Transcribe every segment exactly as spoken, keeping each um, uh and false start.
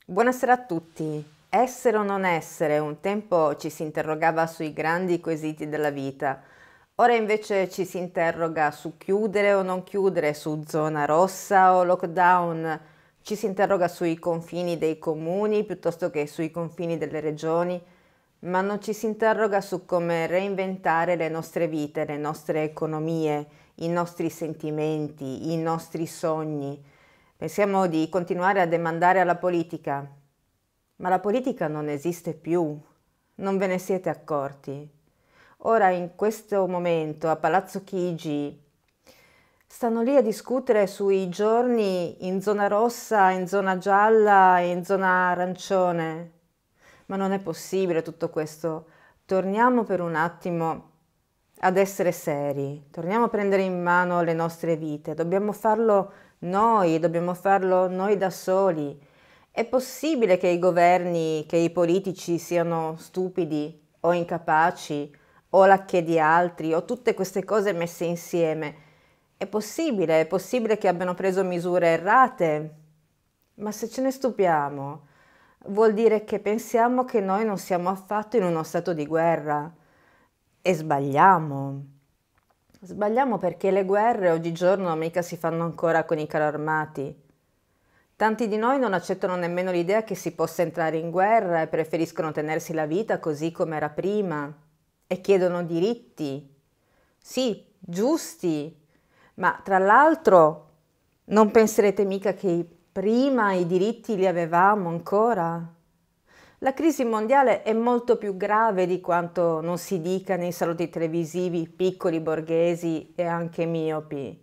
Buonasera a tutti. Essere o non essere, un tempo ci si interrogava sui grandi quesiti della vita, ora invece ci si interroga su chiudere o non chiudere, su zona rossa o lockdown, ci si interroga sui confini dei comuni piuttosto che sui confini delle regioni, ma non ci si interroga su come reinventare le nostre vite, le nostre economie, i nostri sentimenti, i nostri sogni. Pensiamo di continuare a demandare alla politica, ma la politica non esiste più, non ve ne siete accorti. Ora, in questo momento, a Palazzo Chigi, stanno lì a discutere sui giorni in zona rossa, in zona gialla e in zona arancione. Ma non è possibile tutto questo. Torniamo per un attimo ad essere seri, torniamo a prendere in mano le nostre vite, dobbiamo farlo noi, dobbiamo farlo noi da soli. È possibile che i governi, che i politici siano stupidi o incapaci o lacche di altri o tutte queste cose messe insieme? È possibile, è possibile che abbiano preso misure errate, ma se ce ne stupiamo, vuol dire che pensiamo che noi non siamo affatto in uno stato di guerra. E sbagliamo. Sbagliamo perché le guerre oggigiorno mica si fanno ancora con i carri armati. Tanti di noi non accettano nemmeno l'idea che si possa entrare in guerra e preferiscono tenersi la vita così come era prima e chiedono diritti. Sì, giusti, ma tra l'altro non penserete mica che prima i diritti li avevamo ancora? La crisi mondiale è molto più grave di quanto non si dica nei saluti televisivi piccoli borghesi e anche miopi.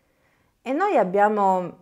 E noi abbiamo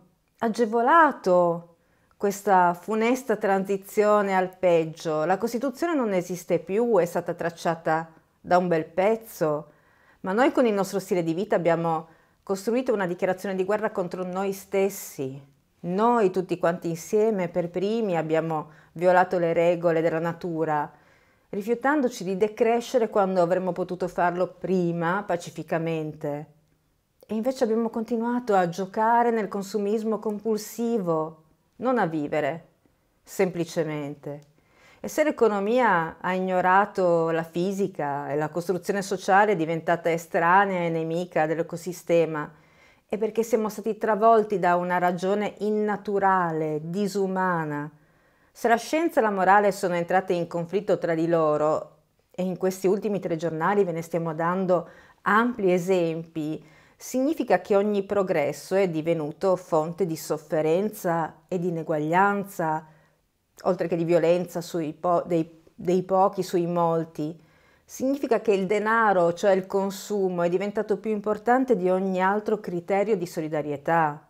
agevolato questa funesta transizione al peggio. La Costituzione non esiste più, è stata tracciata da un bel pezzo, ma noi con il nostro stile di vita abbiamo costruito una dichiarazione di guerra contro noi stessi. Noi tutti quanti insieme, per primi, abbiamo violato le regole della natura, rifiutandoci di decrescere quando avremmo potuto farlo prima, pacificamente. E invece abbiamo continuato a giocare nel consumismo compulsivo, non a vivere, semplicemente. E se l'economia ha ignorato la fisica e la costruzione sociale è diventata estranea e nemica dell'ecosistema, è perché siamo stati travolti da una ragione innaturale, disumana. Se la scienza e la morale sono entrate in conflitto tra di loro, e in questi ultimi tre giornali ve ne stiamo dando ampli esempi, significa che ogni progresso è divenuto fonte di sofferenza e di ineguaglianza, oltre che di violenza sui po- dei, dei pochi sui molti. Significa che il denaro, cioè il consumo, è diventato più importante di ogni altro criterio di solidarietà.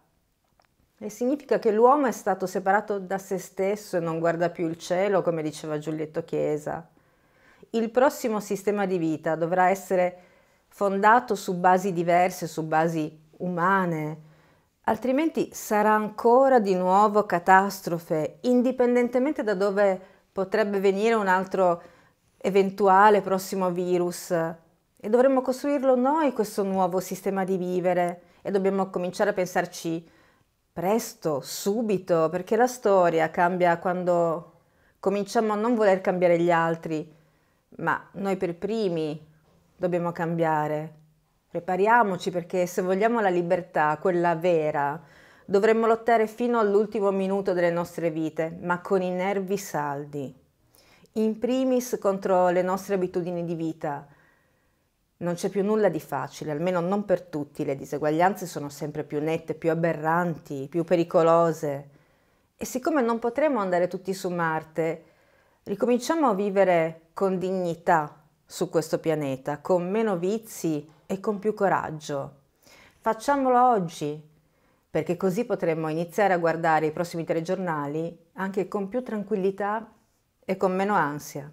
E significa che l'uomo è stato separato da se stesso e non guarda più il cielo, come diceva Giulietto Chiesa. Il prossimo sistema di vita dovrà essere fondato su basi diverse, su basi umane, altrimenti sarà ancora di nuovo catastrofe, indipendentemente da dove potrebbe venire un altro eventuale prossimo virus. E dovremmo costruirlo noi questo nuovo sistema di vivere e dobbiamo cominciare a pensarci presto, subito, perché la storia cambia quando cominciamo a non voler cambiare gli altri, ma noi per primi dobbiamo cambiare. Prepariamoci perché se vogliamo la libertà, quella vera, dovremmo lottare fino all'ultimo minuto delle nostre vite, ma con i nervi saldi. In primis contro le nostre abitudini di vita. Non c'è più nulla di facile, almeno non per tutti. Le diseguaglianze sono sempre più nette, più aberranti, più pericolose. E siccome non potremo andare tutti su Marte, ricominciamo a vivere con dignità su questo pianeta, con meno vizi e con più coraggio. Facciamolo oggi, perché così potremo iniziare a guardare i prossimi telegiornali anche con più tranquillità e con meno ansia.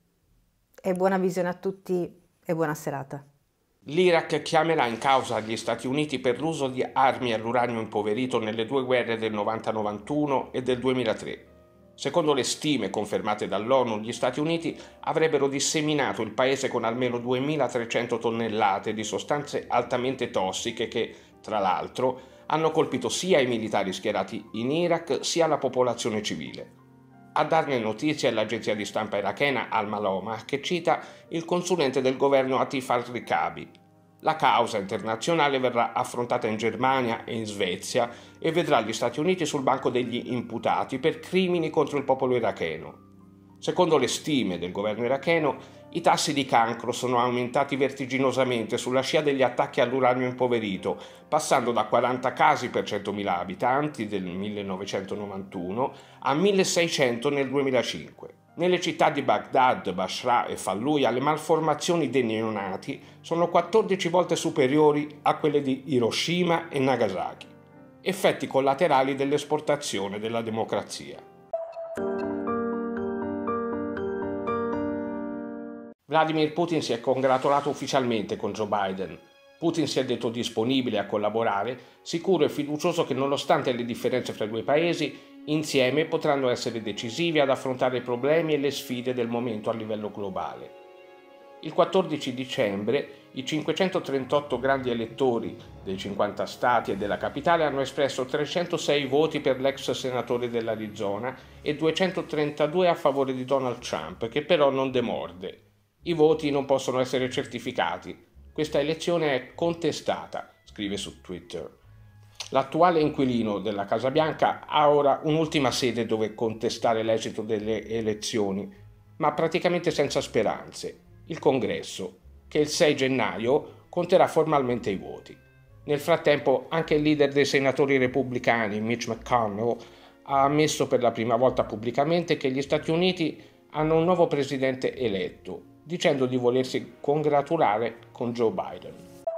E buona visione a tutti e buona serata. L'Iraq chiamerà in causa gli Stati Uniti per l'uso di armi all'uranio impoverito nelle due guerre del novanta novantuno e del duemilatré. Secondo le stime confermate dall'ONU, gli Stati Uniti avrebbero disseminato il paese con almeno duemilatrecento tonnellate di sostanze altamente tossiche che, tra l'altro, hanno colpito sia i militari schierati in Iraq sia la popolazione civile. A darne notizia è l'agenzia di stampa irachena Al-Maloma, che cita il consulente del governo Atif al-Rikabi. La causa internazionale verrà affrontata in Germania e in Svezia e vedrà gli Stati Uniti sul banco degli imputati per crimini contro il popolo iracheno. Secondo le stime del governo iracheno, i tassi di cancro sono aumentati vertiginosamente sulla scia degli attacchi all'uranio impoverito, passando da quaranta casi per centomila abitanti del millenovecentonovantuno a milleseicento nel duemilacinque. Nelle città di Baghdad, Basra e Fallujah le malformazioni dei neonati sono quattordici volte superiori a quelle di Hiroshima e Nagasaki. Effetti collaterali dell'esportazione della democrazia. Vladimir Putin si è congratulato ufficialmente con Joe Biden. Putin si è detto disponibile a collaborare, sicuro e fiducioso che nonostante le differenze fra i due paesi, insieme potranno essere decisivi ad affrontare i problemi e le sfide del momento a livello globale. Il quattordici dicembre i cinquecentotrentotto grandi elettori dei cinquanta stati e della capitale hanno espresso trecentosei voti per l'ex senatore dell'Arizona e duecentotrentadue a favore di Donald Trump, che però non demorde. I voti non possono essere certificati. Questa elezione è contestata, scrive su Twitter. L'attuale inquilino della Casa Bianca ha ora un'ultima sede dove contestare l'esito delle elezioni, ma praticamente senza speranze: il Congresso, che il sei gennaio conterà formalmente i voti. Nel frattempo, anche il leader dei senatori repubblicani, Mitch McConnell, ha ammesso per la prima volta pubblicamente che gli Stati Uniti hanno un nuovo presidente eletto, dicendo di volersi congratulare con Joe Biden.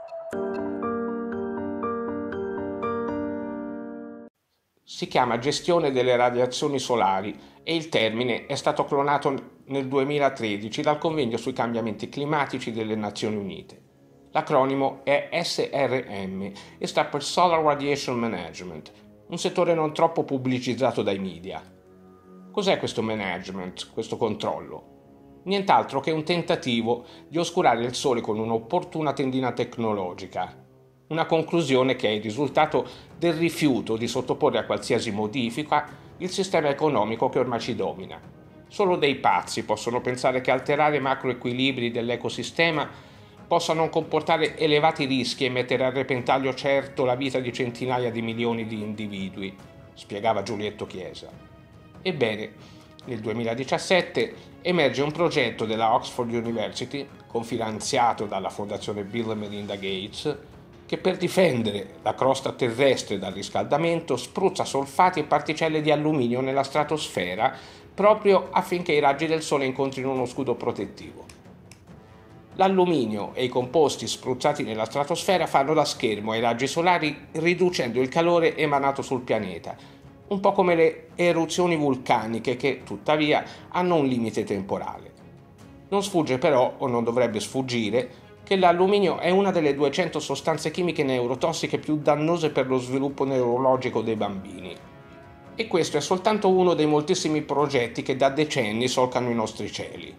Si chiama gestione delle radiazioni solari e il termine è stato clonato nel duemilatredici dal Convegno sui cambiamenti climatici delle Nazioni Unite. L'acronimo è S R M e sta per Solar Radiation Management, un settore non troppo pubblicizzato dai media. Cos'è questo management, questo controllo? Nient'altro che un tentativo di oscurare il Sole con un'opportuna tendina tecnologica. Una conclusione che è il risultato del rifiuto di sottoporre a qualsiasi modifica il sistema economico che ormai ci domina. Solo dei pazzi possono pensare che alterare macroequilibri dell'ecosistema possa non comportare elevati rischi e mettere a repentaglio certo la vita di centinaia di milioni di individui, spiegava Giulietto Chiesa. Ebbene, nel duemiladiciassette emerge un progetto della Oxford University, cofinanziato dalla Fondazione Bill e Melinda Gates, che per difendere la crosta terrestre dal riscaldamento spruzza solfati e particelle di alluminio nella stratosfera proprio affinché i raggi del Sole incontrino uno scudo protettivo. L'alluminio e i composti spruzzati nella stratosfera fanno da schermo ai raggi solari, riducendo il calore emanato sul pianeta, un po' come le eruzioni vulcaniche che, tuttavia, hanno un limite temporale. Non sfugge però, o non dovrebbe sfuggire, che l'alluminio è una delle duecento sostanze chimiche neurotossiche più dannose per lo sviluppo neurologico dei bambini. E questo è soltanto uno dei moltissimi progetti che da decenni solcano i nostri cieli.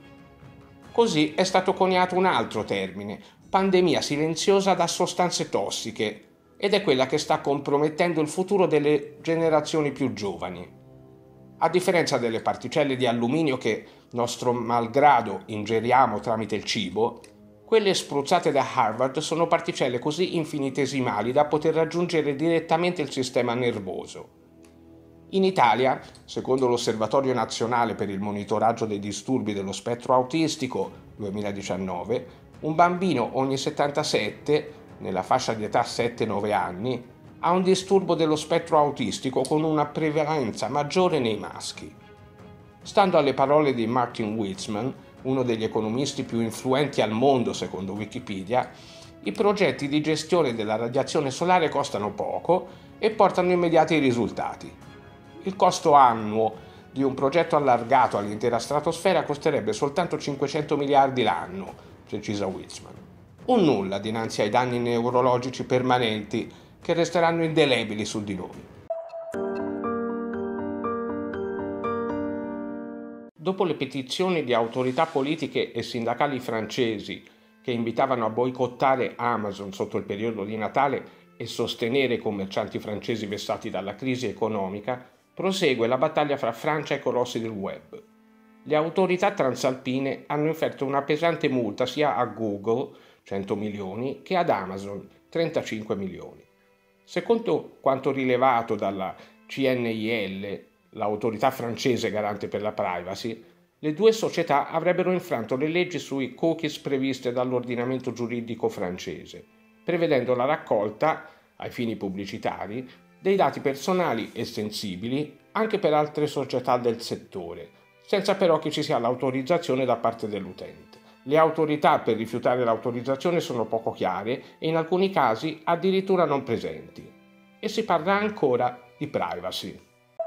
Così è stato coniato un altro termine, pandemia silenziosa da sostanze tossiche, ed è quella che sta compromettendo il futuro delle generazioni più giovani. A differenza delle particelle di alluminio che, nostro malgrado, ingeriamo tramite il cibo, quelle spruzzate da Harvard sono particelle così infinitesimali da poter raggiungere direttamente il sistema nervoso. In Italia, secondo l'Osservatorio Nazionale per il Monitoraggio dei Disturbi dello Spettro Autistico duemiladiciannove, un bambino ogni settantasette, nella fascia di età sette nove anni, ha un disturbo dello spettro autistico con una prevalenza maggiore nei maschi. Stando alle parole di Martin Witzman, uno degli economisti più influenti al mondo secondo Wikipedia, i progetti di gestione della radiazione solare costano poco e portano immediati risultati. Il costo annuo di un progetto allargato all'intera stratosfera costerebbe soltanto cinquecento miliardi l'anno, precisa Witzman. Un nulla dinanzi ai danni neurologici permanenti che resteranno indelebili su di noi. Dopo le petizioni di autorità politiche e sindacali francesi che invitavano a boicottare Amazon sotto il periodo di Natale e sostenere i commercianti francesi vessati dalla crisi economica, prosegue la battaglia fra Francia e colossi del web. Le autorità transalpine hanno inferto una pesante multa sia a Google, cento milioni, che ad Amazon, trentacinque milioni. Secondo quanto rilevato dalla C N I L, l'autorità francese garante per la privacy, le due società avrebbero infranto le leggi sui cookies previste dall'ordinamento giuridico francese, prevedendo la raccolta, ai fini pubblicitari, dei dati personali e sensibili anche per altre società del settore, senza però che ci sia l'autorizzazione da parte dell'utente. Le autorità per rifiutare l'autorizzazione sono poco chiare e in alcuni casi addirittura non presenti. E si parla ancora di privacy.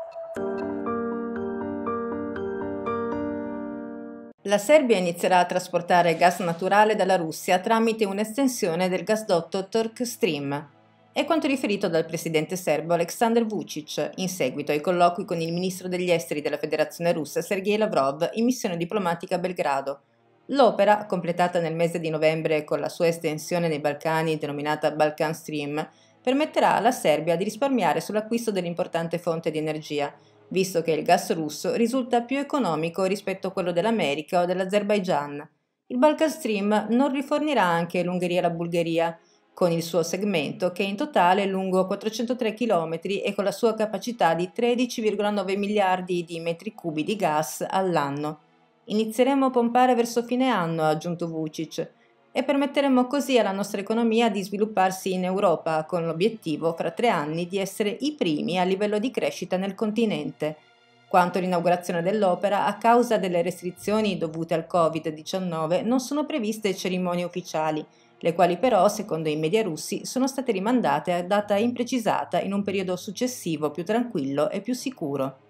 La Serbia inizierà a trasportare gas naturale dalla Russia tramite un'estensione del gasdotto Turk Stream. È quanto riferito dal presidente serbo Aleksandar Vučić in seguito ai colloqui con il ministro degli esteri della Federazione Russa Sergej Lavrov in missione diplomatica a Belgrado. L'opera, completata nel mese di novembre con la sua estensione nei Balcani denominata Balkan Stream, permetterà alla Serbia di risparmiare sull'acquisto dell'importante fonte di energia, visto che il gas russo risulta più economico rispetto a quello dell'America o dell'Azerbaigian. Il Balkan Stream non rifornirà anche l'Ungheria e la Bulgaria, con il suo segmento che in totale è lungo quattrocentotré chilometri e con la sua capacità di tredici virgola nove miliardi di metri cubi di gas all'anno. Inizieremo a pompare verso fine anno, ha aggiunto Vučić, e permetteremo così alla nostra economia di svilupparsi in Europa, con l'obiettivo fra tre anni di essere i primi a livello di crescita nel continente. Quanto all'inaugurazione dell'opera, a causa delle restrizioni dovute al covid diciannove non sono previste cerimonie ufficiali, le quali però, secondo i media russi, sono state rimandate a data imprecisata in un periodo successivo più tranquillo e più sicuro.